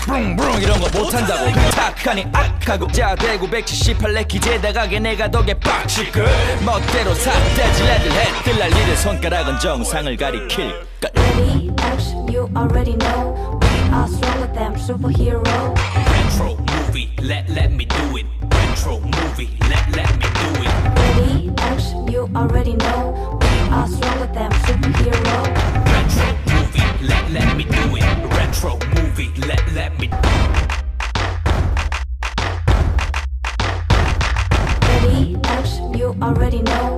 브룽브룽 이런 거 못한다고. 탁하니 악하고 자대고 178내 기재다가게 내가 덕에 빡치고 멋대로 삿대질 애들 해뜰 난리를 손가락은 정상을 가리킬. Ready, action, you already know. We are stronger than superhero. Retro movie, let me do it. Retro movie, let me do it. Ready, action, you already know. We are stronger than superhero. Retro movie, let me do it. Retro movie, let me. Ready, action, you already know.